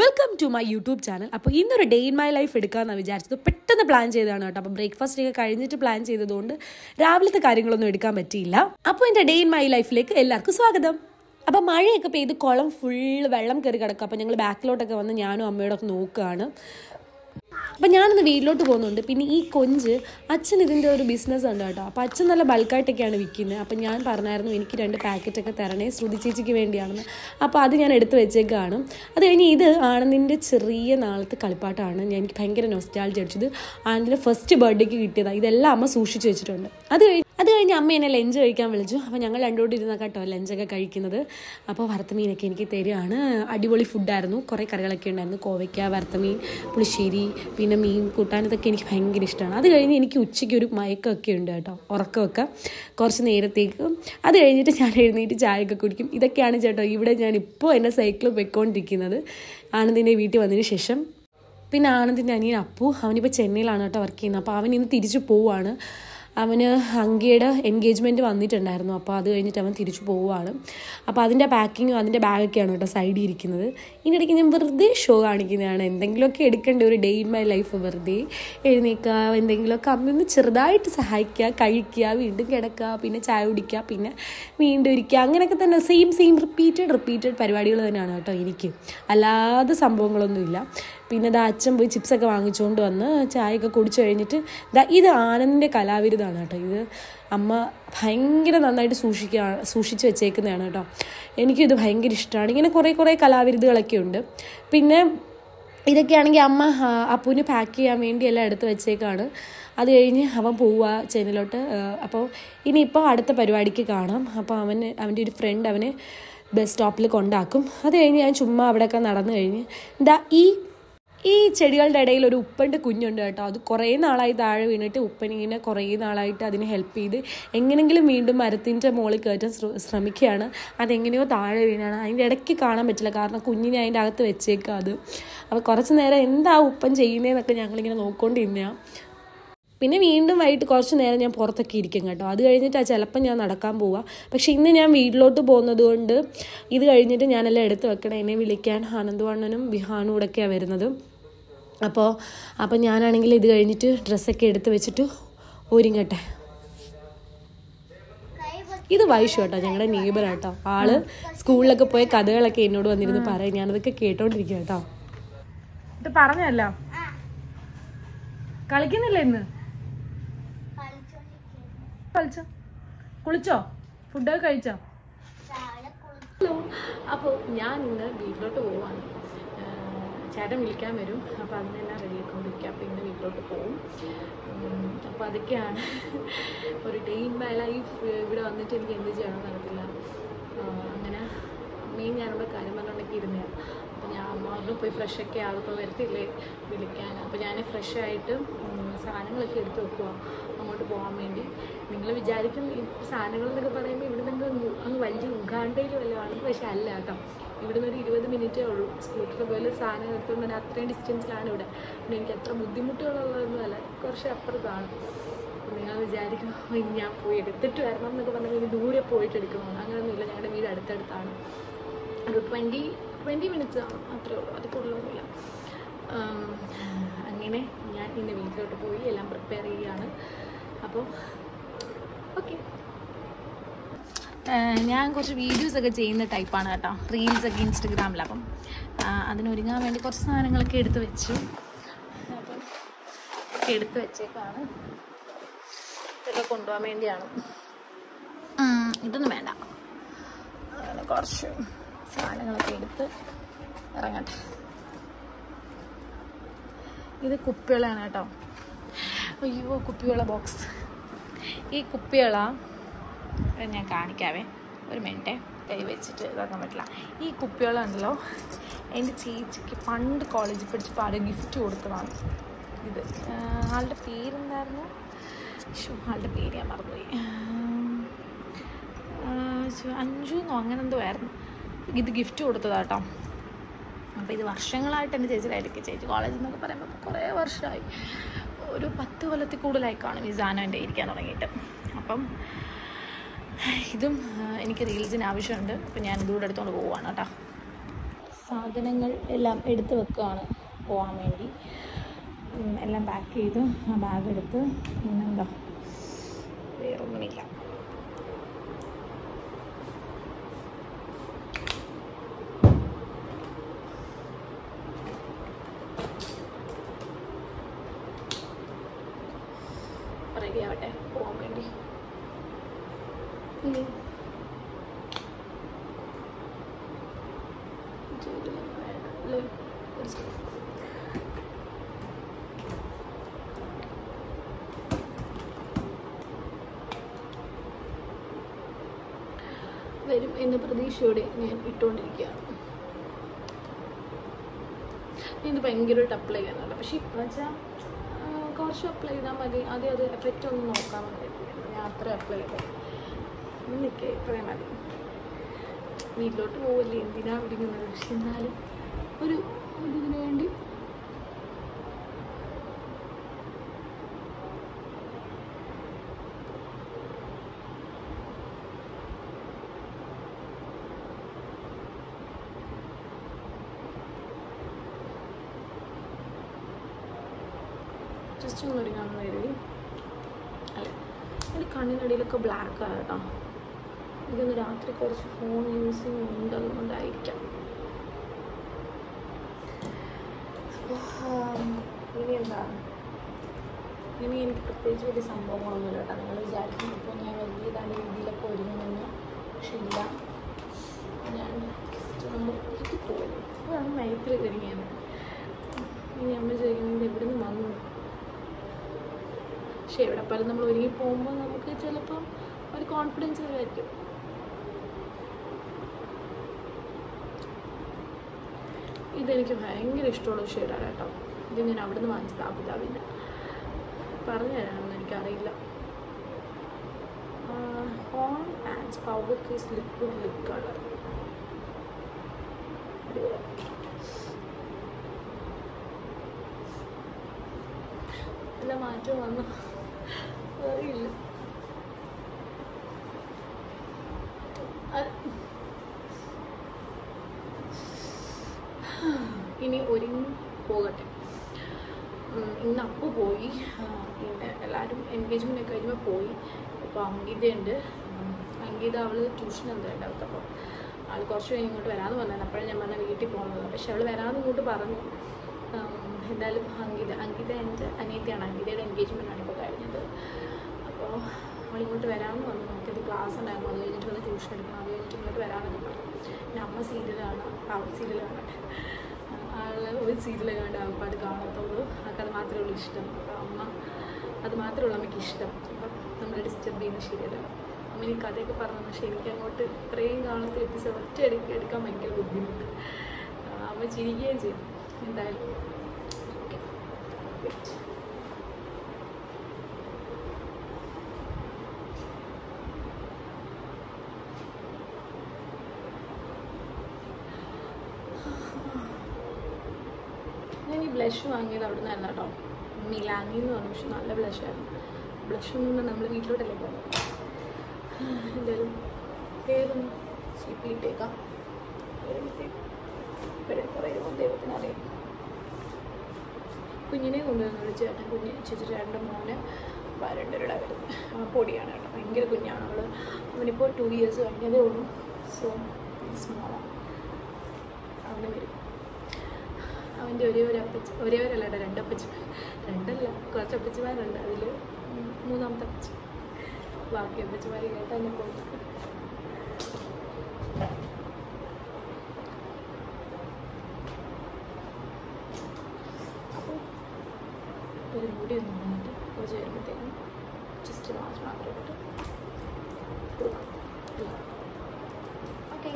Welcome to my YouTube channel. അപ്പോൾ ഇന്നൊരു day in my life എടുക്കാമെന്നാണ് വിചാരിച്ചത്. പെട്ടെന്ന് പ്ലാൻ ചെയ്തതാണ് കേട്ടോ. അപ്പോൾ ബ്രേക്ക്ഫാസ്റ്റ് ഒക്കെ കഴിഞ്ഞിട്ട് പ്ലാൻ ചെയ്തതുകൊണ്ട് രാവിലത്തെ കാര്യങ്ങളൊന്നും എടുക്കാൻ പറ്റിയില്ല. അപ്പോൾ എൻ്റെ ഡേ ഇൻ മൈ ലൈഫിലേക്ക് എല്ലാവർക്കും സ്വാഗതം. അപ്പോൾ മഴയൊക്കെ പെയ്ത് കുളം ഫുള്ള് വെള്ളം കയറി കിടക്കുക. അപ്പോൾ ഞങ്ങൾ ബാക്കിലോട്ടൊക്കെ വന്ന് ഞാനും അമ്മയോടൊക്കെ നോക്കുകയാണ്. അപ്പം ഞാനിന്ന് വീട്ടിലോട്ട് പോകുന്നുണ്ട്. പിന്നെ ഈ കൊഞ്ച് അച്ഛൻ ഇതിൻ്റെ ഒരു ബിസിനസ് ഉണ്ട് കേട്ടോ. അപ്പോൾ അച്ഛൻ നല്ല ബൾക്കായിട്ടൊക്കെയാണ് വിൽക്കുന്നത്. അപ്പം ഞാൻ പറഞ്ഞായിരുന്നു എനിക്ക് 2 പാക്കറ്റൊക്കെ തരണേ, ശ്രുതി ചേച്ചിക്ക് വേണ്ടിയാണെന്ന്. അപ്പോൾ അത് ഞാൻ എടുത്ത് വെച്ചേക്കാണ്. അത് കഴിഞ്ഞ് ഇത് ആനന്ദിൻ്റെ ചെറിയ നാളത്തെ കളിപ്പാട്ടമാണ്. എനിക്ക് ഭയങ്കര നൊസ്റ്റാൾജി അടിച്ചത്. ആനന്ദിൻ്റെ ഫസ്റ്റ് ബർത്ത്ഡേക്ക് കിട്ടിയതാണ്. ഇതെല്ലാം അമ്മ സൂക്ഷിച്ച് വെച്ചിട്ടുണ്ട്. അത് കഴിഞ്ഞ് അമ്മ എന്നെ ലഞ്ച് കഴിക്കാൻ വിളിച്ചു. അപ്പോൾ ഞങ്ങൾ രണ്ടോട്ട് ഇരുന്ന കേട്ടോ ലഞ്ചൊക്കെ കഴിക്കുന്നത്. അപ്പോൾ വറുത്തമീനൊക്കെ എനിക്ക് തരികയാണ്. അടിപൊളി ഫുഡായിരുന്നു. കുറേ കറികളൊക്കെ ഉണ്ടായിരുന്നു. കോവയ്ക്ക, വറുത്തമീൻ, പുളിശ്ശേരി, പിന്നെ മീൻ കൂട്ടാൻ. ഇതൊക്കെ എനിക്ക് ഭയങ്കര ഇഷ്ടമാണ്. അത് കഴിഞ്ഞ് എനിക്ക് ഉച്ചയ്ക്ക് ഒരു മയക്കമൊക്കെ ഉണ്ട് കേട്ടോ, ഉറക്കമൊക്കെ കുറച്ച് നേരത്തേക്ക്. അത് കഴിഞ്ഞിട്ട് ഞാൻ എഴുന്നേറ്റ് ചായയൊക്കെ കുടിക്കും. ഇതൊക്കെയാണ് ചേട്ടോ ഇവിടെ ഞാനിപ്പോൾ എൻ്റെ സൈക്കിൾ പൊയ്ക്കൊണ്ടിരിക്കുന്നത് ആനന്ദിൻ്റെ വീട്ടിൽ വന്നതിന് ശേഷം. പിന്നെ ആനന്ദിൻ്റെ അനിയൻ അപ്പു, അവനിപ്പോൾ ചെന്നൈയിലാണ് കേട്ടോ വർക്ക് ചെയ്യുന്നത്. അപ്പോൾ അവൻ ഇന്ന് തിരിച്ചു പോവുകയാണ്. അവന് അങ്കിയുടെ എൻഗേജ്മെൻറ്റ് വന്നിട്ടുണ്ടായിരുന്നു. അപ്പോൾ അത് കഴിഞ്ഞിട്ട് അവൻ തിരിച്ചു പോവുകയാണ്. അപ്പോൾ അതിൻ്റെ പാക്കിങ്ങും അതിൻ്റെ ബാഗൊക്കെയാണ് കേട്ടോ സൈഡിൽ ഇരിക്കുന്നത്. ഇതിനിടയ്ക്ക് ഞാൻ വെറുതെ ഷോ കാണിക്കുന്നതാണ്. എന്തെങ്കിലുമൊക്കെ എടുക്കേണ്ട ഒരു ഡേ ഇൻ മൈ ലൈഫ്. വെറുതെ എഴുന്നേൽക്കുക, എന്തെങ്കിലുമൊക്കെ അമ്മയൊന്ന് ചെറുതായിട്ട് സഹായിക്കുക, കഴിക്കുക, വീണ്ടും കിടക്കുക, പിന്നെ ചായ കുടിക്കുക, പിന്നെ വീണ്ടും ഇരിക്കുക. അങ്ങനെയൊക്കെ തന്നെ സെയിം റിപ്പീറ്റഡ് പരിപാടികൾ തന്നെയാണ് കേട്ടോ എനിക്ക്. അല്ലാതെ സംഭവങ്ങളൊന്നുമില്ല. പിന്നെ അച്ഛൻ പോയി ചിപ്സൊക്കെ വാങ്ങിച്ചുകൊണ്ട് വന്ന് ചായയൊക്കെ കുടിച്ചു കഴിഞ്ഞിട്ട് ഇത് ആനന്ദിൻ്റെ കലാവിരുതാണ് കേട്ടോ. ഇത് അമ്മ ഭയങ്കര നന്നായിട്ട് സൂക്ഷിച്ച് വെച്ചേക്കുന്നതാണ് കേട്ടോ. എനിക്കിത് ഭയങ്കര ഇഷ്ടമാണ്. ഇങ്ങനെ കുറേ കലാവിരുതുകളൊക്കെ ഉണ്ട്. പിന്നെ ഇതൊക്കെയാണെങ്കിൽ അമ്മ അപ്പൂന് പാക്ക് ചെയ്യാൻ വേണ്ടി എല്ലാം എടുത്ത് വെച്ചേക്കാണ്. അത് കഴിഞ്ഞ് അവൻ പോവുക ചെന്നൈയിലോട്ട്. അപ്പോൾ ഇനിയിപ്പോൾ അടുത്ത പരിപാടിക്ക് കാണാം. അപ്പോൾ അവൻ്റെ ഒരു ഫ്രണ്ട് അവനെ ബസ് സ്റ്റോപ്പിൽ കൊണ്ടാക്കും. അത് കഴിഞ്ഞ് ഞാൻ ചുമ്മാ അവിടെയൊക്കെ നടന്നു കഴിഞ്ഞ് ഈ ചെടികളുടെ ഇടയിൽ ഒരു ഉപ്പൻ്റെ കുഞ്ഞുണ്ട് കേട്ടോ. അത് കുറേ നാളായി താഴെ വീണിട്ട് ഉപ്പനിങ്ങനെ കുറേ നാളായിട്ട് അതിനെ ഹെൽപ്പ് ചെയ്ത് എങ്ങനെങ്കിലും വീണ്ടും മരത്തിൻ്റെ മുകളിൽ കയറ്റാൻ ശ്രമിക്കുകയാണ്. അതെങ്ങനെയോ താഴെ വീണാണ്. അതിൻ്റെ ഇടയ്ക്ക് കാണാൻ പറ്റില്ല, കാരണം കുഞ്ഞിനെ അതിൻ്റെ അകത്ത് വെച്ചേക്കുക അത്. അപ്പോൾ കുറച്ച് നേരം എന്താ ഉപ്പൻ ചെയ്യുന്നതെന്നൊക്കെ ഞങ്ങളിങ്ങനെ നോക്കിക്കൊണ്ടിരുന്നതാണ്. പിന്നെ വീണ്ടും വൈകിട്ട് കുറച്ച് നേരം ഞാൻ പുറത്തൊക്കെ ഇരിക്കും കേട്ടോ. അത് കഴിഞ്ഞിട്ട് ചിലപ്പോൾ ഞാൻ നടക്കാൻ പോവുക. പക്ഷേ ഇന്ന് ഞാൻ വീട്ടിലോട്ട് പോകുന്നത് കൊണ്ട് ഇത് കഴിഞ്ഞിട്ട് ഞാനെല്ലാം എടുത്ത് വെക്കണം. എന്നെ വിളിക്കാൻ ആനന്ദവണ്ണനും വിഹാനും കൂടെയൊക്കെയാണ് വരുന്നത്. അപ്പോൾ ഞാനാണെങ്കിൽ ഇത് കഴിഞ്ഞിട്ട് ഡ്രസ്സൊക്കെ എടുത്ത് വെച്ചിട്ട് ഒരുങ്ങട്ടെ. ഇത് വൈഷു കേട്ടോ, ഞങ്ങളുടെ നെയ്ബർ കേട്ടോ. ആള് സ്കൂളിലൊക്കെ പോയ കഥകളൊക്കെ എന്നോട് വന്നിരുന്ന് പറയും. ഞാനതൊക്കെ കേട്ടോണ്ടിരിക്കുക കേട്ടോ. ഇത് പറഞ്ഞല്ലോ, കളിക്കുന്നില്ല ഇന്ന്? കളിച്ചോ, കുളിച്ചോ, ഫുഡൊക്കെ കഴിച്ചോ? ഹലോ, അപ്പോൾ ഞാൻ ഇന്ന് വീട്ടിലോട്ട് പോവാണ്. ചേട്ടൻ വിളിക്കാൻ വരും. അപ്പോൾ അതിനെല്ലാം റെഡിയാക്കിക്കൊണ്ടിരിക്കുക. അപ്പോൾ ഇന്ന് വീട്ടിലോട്ട് പോകും. അപ്പോൾ അതൊക്കെയാണ് ഒരു ഡേ ഇൻ മൈ ലൈഫ്. ഇവിടെ വന്നിട്ട് എനിക്ക് എന്ത് ചെയ്യണമെന്ന് അറിയത്തില്ല. അങ്ങനെ മെയിൻ ഞാനിവിടെ കാര്യം പറഞ്ഞുകൊണ്ടൊക്കെ ഇരുന്നതാണ്. അപ്പോൾ ഞാൻ അമ്മ പോയി ഫ്രഷൊക്കെ ആളിപ്പോൾ വരത്തില്ലേ വിളിക്കാൻ. അപ്പോൾ ഞാൻ ഫ്രഷായിട്ട് സാധനങ്ങളൊക്കെ എടുത്ത് വെക്കുക അങ്ങോട്ട് പോകാൻ വേണ്ടി. നിങ്ങൾ വിചാരിക്കും ഈ സാധനങ്ങളെന്നൊക്കെ പറയുമ്പോൾ ഇവിടെ നിന്ന് അങ്ങ് വലിയ ഉഗാണ്ടയിൽ വല്ലതാണ്. പക്ഷേ അല്ല കേട്ടോ. ഇവിടുന്ന് ഒരു 20 മിനിറ്റേ ഉള്ളൂ. സ്കൂട്ടർ പോലെ സാധനം എടുത്തുകൊണ്ട് തന്നെ അത്രയും ഡിസ്റ്റൻസിലാണ് ഇവിടെ. പിന്നെ എനിക്ക് അത്ര ബുദ്ധിമുട്ടുകളുള്ളതൊന്നും അല്ല, കുറച്ച് അപ്പുറത്താണ്. നിങ്ങൾ വിചാരിക്കും ഇനി ഞാൻ പോയി എടുത്തിട്ട് വരണം എന്നൊക്കെ പറഞ്ഞാൽ ഇനി ദൂരെ പോയിട്ട് എടുക്കണമെന്ന്. അങ്ങനെയൊന്നുമില്ല. ഞങ്ങളുടെ വീട് അടുത്തടുത്താണ്. ഒരു 20 മിനിറ്റ്സ് അത്രേ ഉള്ളൂ, അത് കൂടുതലൊന്നുമില്ല. അങ്ങനെ ഞാൻ ഇന്ന് വീട്ടിലോട്ട് പോയി എല്ലാം പ്രിപ്പയർ ചെയ്യുകയാണ്. അപ്പോൾ ഓക്കെ, ഞാൻ കുറച്ച് വീഡിയോസൊക്കെ ചെയ്യുന്ന ടൈപ്പാണ് കേട്ടോ, റീൽസൊക്കെ ഇൻസ്റ്റഗ്രാമിൽ. അപ്പം അതിനൊരുങ്ങാൻ വേണ്ടി കുറച്ച് സാധനങ്ങളൊക്കെ എടുത്ത് വെച്ചു. അപ്പം ഒക്കെ എടുത്ത് വെച്ചേക്കാണ്. ഇതൊക്കെ കൊണ്ടുപോകാൻ വേണ്ടിയാണ്. ഇതൊന്നും വേണ്ട, അങ്ങനെ കുറച്ച് സാധനങ്ങളൊക്കെ എടുത്ത് ഇറങ്ങട്ടെ. ഇത് കുപ്പികളാണ് കേട്ടോ. അയ്യോ, കുപ്പിവെള്ള ബോക്സ്. ഈ കുപ്പിവെള്ള ഞാൻ കാണിക്കാവേ, ഒരു മിനിറ്റ്. കൈ വെച്ചിട്ട് ഇതാക്കാൻ പറ്റില്ല. ഈ കുപ്പിവെള്ളം ഉണ്ടല്ലോ, എൻ്റെ ചേച്ചിക്ക് പണ്ട് കോളേജിൽ പഠിച്ചപ്പോൾ ആടെ ഗിഫ്റ്റ് കൊടുത്തതാണ്. ഇത് ആളുടെ പേരെന്തായിരുന്നു? ആളുടെ പേര് ഞാൻ മറന്നുപോയി. അഞ്ജുന്നോ അങ്ങനെ എന്തോ ആയിരുന്നു. ഇത് ഗിഫ്റ്റ് കൊടുത്തതാട്ടോ. അപ്പോൾ ഇത് വർഷങ്ങളായിട്ട് എൻ്റെ ചേച്ചിയിലായിരിക്കും. ചേച്ചി കോളേജിൽ നിന്നൊക്കെ പറയുമ്പോൾ കുറേ വർഷമായി, ഒരു 10 കൊല്ലത്തിൽ കൂടുതലായി കാണും ഈ സാധനം എൻ്റെ ഇരിക്കാൻ തുടങ്ങിയിട്ട്. അപ്പം ഇതും എനിക്ക് റീൽസിന് ആവശ്യമുണ്ട്. അപ്പം ഞാൻ ഇതുകൂടെ എടുത്തുകൊണ്ട് പോവുകയാണ് കേട്ടോ. സാധനങ്ങൾ എല്ലാം എടുത്ത് വെക്കുകയാണ് പോകാൻ വേണ്ടി. എല്ലാം പാക്ക് ചെയ്ത് ആ ബാഗ് എടുത്ത് പിന്നെന്താ വേറൊന്നുമില്ല. റെഡി ആവട്ടെ പോകാൻ വേണ്ടി. വരും എന്ന പ്രതീക്ഷയോടെ ഞാൻ ഇട്ടുകൊണ്ടിരിക്കുകയാണ്. ഇത് ഭയങ്കരമായിട്ട് അപ്ലൈ ചെയ്യാനുണ്ട്. പക്ഷെ ഇപ്പം വെച്ചാൽ കുറച്ച് അപ്ലൈ ചെയ്താൽ മതി. ആദ്യം അത് എഫക്റ്റ് ഒന്നും നോക്കാൻ മതി. ഞാൻ അത്ര അപ്ലൈ ചെയ്തത് നിൽക്കേ ഇത്രയും മതി. വീട്ടിലോട്ട് പോവില്ലേ, എന്തിനാ പിടിക്കുന്നത്. പക്ഷെ എന്നാലും ഒരു ഇതിന് വേണ്ടി ജസ്റ്റ് ഒന്നും ഒരുങ്ങാമെന്ന് കരുതി. അല്ലേ, എൻ്റെ കണ്ണിനടിയിലൊക്കെ ബ്ലാക്ക് ആണ് കേട്ടോ. എനിക്കൊന്ന് രാത്രി കുറച്ച് ഫോൺ യൂസിങ് ഉണ്ട്, അതുകൊണ്ടായിരിക്കാം. ഇനി എന്താ, ഇനി എനിക്ക് പ്രത്യേകിച്ച് വലിയ സംഭവങ്ങളൊന്നുമില്ല കേട്ടോ. നിങ്ങൾ വിചാരിക്കും ഇപ്പോൾ ഞാൻ വലിയ ഇതാണ് രീതിയിലൊക്കെ ഒരുങ്ങുമെന്ന്. പക്ഷെ ഇല്ല, ഞാൻ ജസ്റ്റ് നമ്മൾ വീട്ടിൽ പോയി അതാണ് നൈറ്റിൽ ഒരുങ്ങിയത്. ഇനി അമ്മ ചോദിക്കുന്നത് എവിടെ നിന്ന് വന്നു. പക്ഷെ എവിടെ പല നമ്മൾ ഒരുങ്ങി പോകുമ്പോൾ നമുക്ക് ചിലപ്പം ഒരു കോൺഫിഡൻസ് വരുമായിരിക്കും. ഇതെനിക്ക് ഭയങ്കര ഇഷ്ടമുള്ള ഷെയ്ഡാണ് കേട്ടോ. ഇത് ഞാൻ അവിടെ നിന്ന് വാങ്ങിച്ചത് അബുദാബിന്ന്. പറഞ്ഞു തരാമെന്ന് എനിക്കറിയില്ല. Horn and powder case liquid lip colour. എല്ലാം മാറ്റം വന്നു അറിയില്ല. ഇനി ഒരുങ്ങി പോകട്ടെ. ഇന്ന് അപ്പു പോയി, പിന്നെ എല്ലാവരും എൻഗേജ്മെൻറ്റൊക്കെ കഴിയുമ്പോൾ പോയി. ഇപ്പോൾ അംഗീതയുണ്ട്. അംഗീത അവൾ ട്യൂഷൻ എന്തായാലും അവൾക്ക്. അപ്പോൾ ആൾ കുറച്ച് കഴിഞ്ഞ് ഇങ്ങോട്ട് വരാമെന്ന് പറഞ്ഞാൽ അപ്പോഴും ഞാൻ പറഞ്ഞാൽ വീട്ടിൽ പോകുന്നത്. പക്ഷെ അവൾ വരാമെന്ന് ഇങ്ങോട്ട് പറഞ്ഞു. എന്തായാലും അംഗീത എൻ്റെ അനിയത്തിയാണ്. അംഗീതയുടെ എൻഗേജ്മെൻറ്റാണ് ഇപ്പോൾ കഴിഞ്ഞത്. അപ്പോൾ അവളിങ്ങോട്ട് വരാമെന്ന് പറഞ്ഞു. നമുക്കിത് ക്ലാസ് ഉണ്ടായിരുന്നു, അത് കഴിഞ്ഞിട്ട് വന്ന് ട്യൂഷൻ എടുക്കണം, അത് കഴിഞ്ഞിട്ട് ഇങ്ങോട്ട് വരാമെന്ന് പറഞ്ഞു. പിന്നെ അമ്മ സീരിയലാണ്, അവൾ സീരിയൽ കാണട്ടെ. ആൾ ഒരു സീരിയൽ കണ്ട് അവൾക്കത് കാണത്തുള്ളൂ. അവൾക്കത് മാത്രമേ ഉള്ളൂ ഇഷ്ടം. അപ്പോൾ അമ്മ അത് മാത്രമേ ഉള്ളൂ അമ്മയ്ക്ക് ഇഷ്ടം. അപ്പം നമ്മൾ ഡിസ്റ്റർബ് ചെയ്യുന്ന ശരിയല്ല. അമ്മ ഈ കഥയൊക്കെ പറഞ്ഞു. പക്ഷേ എനിക്ക് അങ്ങോട്ട് ഇത്രയും കാണത്തെ എപ്പിസോഡ് ഒറ്റ എടുക്കാൻ ഭയങ്കര ബുദ്ധിമുട്ട്. അമ്മ ചിരിക്കുകയും ചെയ്തു. എന്തായാലും ഞാൻ ഈ ബ്ലഷ് വാങ്ങിയത് അവിടെ നിന്നായിരുന്നു കേട്ടോ. മിലാനി എന്ന് പറഞ്ഞു. പക്ഷെ നല്ല ബ്ലഷായിരുന്നു. ബ്ലഷ് ഒന്നും നമ്മൾ വീട്ടിലോട്ടല്ലേ പോകുന്നത്. എന്തായാലും പേരൊന്ന് സ്ലിപ്പിലിട്ടേക്കാം. പറയുമ്പോൾ ദൈവത്തിനറിയാം. കുഞ്ഞിനെ കൊണ്ടുവന്നു ചേട്ടൻ. ചേച്ചി ചേട്ടൻ്റെ മോന് വരണ്ടരുടെ വരുന്നത് പൊടിയാണ് കേട്ടോ. ഭയങ്കര കുഞ്ഞാണ് അവൾ. അവനിപ്പോൾ 2 years കഴിഞ്ഞതേ ഉള്ളൂ. സോ സ്മോളാണ്. അവന് വരും. അവൻ്റെ ഒരേവരല്ല 2 അപ്പച്ചി, 2 അല്ല കുറച്ച് അപ്പച്ചിമാരുണ്ട്. അതിൽ 3ാമത്തെ അപ്പച്ചി. ബാക്കി അപ്പച്ചിമാർ കേട്ടാൽ എന്നെ പോകും. അപ്പോൾ ഒരു മുടി ഒന്ന് വന്നിട്ട് കുറച്ച് വരുമ്പോഴത്തേക്കും ജസ്റ്റ് വാച്ച് മാത്രം ഇട്ടിട്ട് കൊടുക്കാം. ഓക്കെ.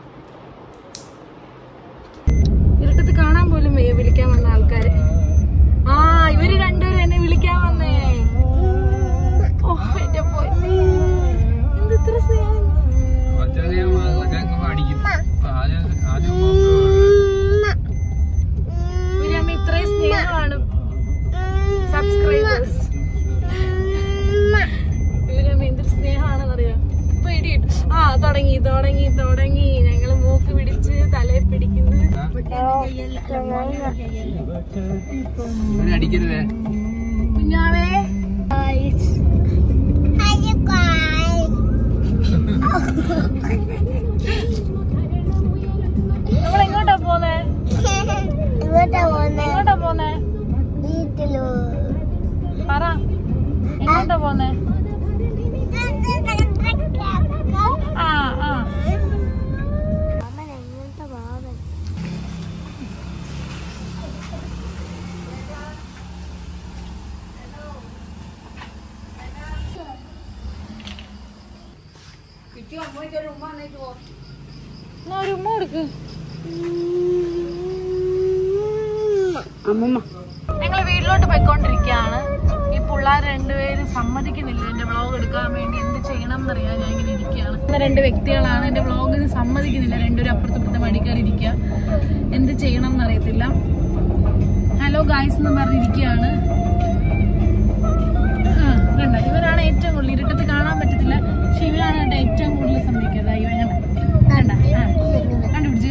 ഇരുട്ടത്ത് കാണാൻ പോലും വയ്യ വിളിക്കാൻ വന്ന ആൾക്കാര്. ആ ഇവര് രണ്ടുപേരും എന്നെ വിളിക്കാൻ വന്നേ. ഓ എന്റെ പോയി എന്ത് ഇത്ര സ്നേഹം. ഇവരമ്മ ഇത്രയും സ്നേഹമാണ് സബ്സ്ക്രൈബേഴ്സ്. ഇവരമ്മ എന്തൊരു സ്നേഹമാണെന്നറിയാം. ഇപ്പൊ ഇടിയിട്ടു. ആ തുടങ്ങി ഞങ്ങള് മൂക്ക് പിടിച്ച് തലയെ പിടിക്കുന്നു. കുഞ്ഞാവേ നമ്മളെങ്ങോട്ടാ പോന്നേ? എങ്ങോട്ടാ പോന്നേ? പറ, എങ്ങോട്ടാ പോന്നേ? ആ ആ ഒരു ഉമ്മ കൊടുക്ക്. അമ്മമ്മ ഞങ്ങള് വീട്ടിലോട്ട് പോയിക്കൊണ്ടിരിക്കുകയാണ്. ഈ പിള്ളേർ രണ്ടുപേരും സമ്മതിക്കുന്നില്ല എന്റെ വ്ളോഗ് എടുക്കാൻ വേണ്ടി. എന്ത് ചെയ്യണം എന്നറിയാൻ ഞാൻ ഇങ്ങനെ ഇരിക്കുകയാണ്. രണ്ട് വ്യക്തികളാണ് എന്റെ വ്ളോഗിന് സമ്മതിക്കുന്നില്ല. രണ്ടുപേരും അപ്പുറത്തപ്പുറത്തെ മടിക്കാറിരിക്കുക. എന്ത് ചെയ്യണം എന്നറിയത്തില്ല. ഹലോ ഗായ്സ് എന്ന് പറഞ്ഞിരിക്കുകയാണ്. കണ്ട, ഇവരാണ് ഏറ്റവും കൂടുതൽ ഇരുട്ടത്ത് കാണാൻ പറ്റത്തില്ല. പക്ഷെ ഇവരാണ് കേട്ടോ ഏറ്റവും കൂടുതൽ സമ്മതിക്കുന്നത്. ഇവ കണ്ട, കണ്ടുപിടിച്ച്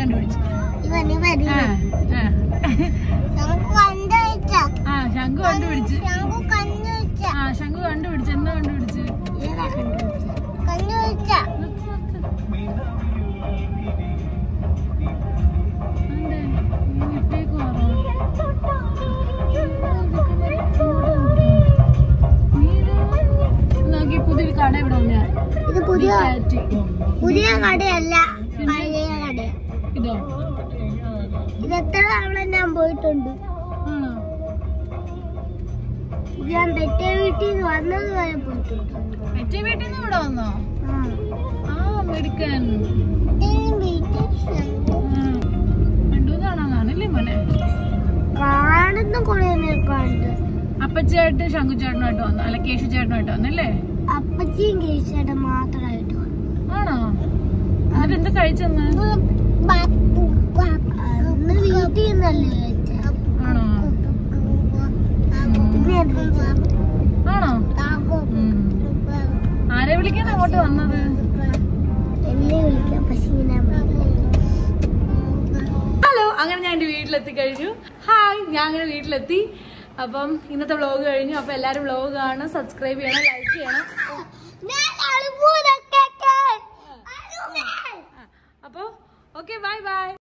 ശംഖു കണ്ടുപിടിച്ച്. ശംഖു കണ്ടുപിടിച്ച്. എന്താ കണ്ടുപിടിച്ച്? നോക്കി, പുതിയൊരു കട ഇവിടെ വന്നാ. ഇത് പുതിയ കടയല്ല, പഴയ കടയാ. ഇതോ? ഇത് എത്ര തവണ ഞാൻ പോയിട്ടുണ്ട്. ഞാൻ പെറ്റ വീട്ടിൽ നിന്ന് വന്നത് വരെ പോയിട്ടുണ്ട്. പെറ്റ വീട്ടിൽ നിന്ന് ഇവിടെ വന്നോ? ആ മെടുക്കാൻ കണ്ടുന്നാണോന്നാണല്ലേ മോനെ? കാണുന്ന കുറെ കണ്ട്. അപ്പച്ചേട്ട് ശങ്കുചേട്ടനായിട്ട് വന്നു, അല്ല കേശു ചേട്ടനായിട്ട് വന്നല്ലേ? അപ്പച്ചിയും കേശുചേട്ടൻ മാത്രമായിട്ട് വന്നു. ആണോ? എന്നിട്ട് എന്താ കഴിച്ചെന്ന്? വീട്ടിൽ നിന്നല്ലേ കഴിച്ച? ആണോ? ആണോ? ആരെ വിളിക്കാൻ അങ്ങോട്ട് വന്നത്? ഹലോ, അങ്ങനെ ഞാൻ എന്റെ വീട്ടിലെത്തി കഴിഞ്ഞു. ഹായ്, ഞാൻ അങ്ങനെ വീട്ടിലെത്തി. അപ്പം ഇന്നത്തെ വ്ളോഗ് കഴിഞ്ഞു. അപ്പൊ എല്ലാരും വ്ളോഗ് കാണും, സബ്സ്ക്രൈബ് ചെയ്യണം, ലൈക്ക് ചെയ്യണം. അപ്പൊ ഓക്കെ, ബൈ ബൈ.